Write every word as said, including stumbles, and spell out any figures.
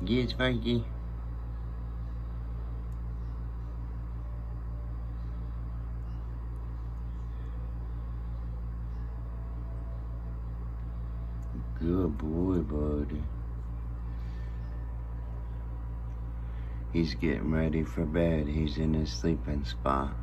Yes, Frankie. Good boy, buddy. He's getting ready for bed. He's in his sleeping spot.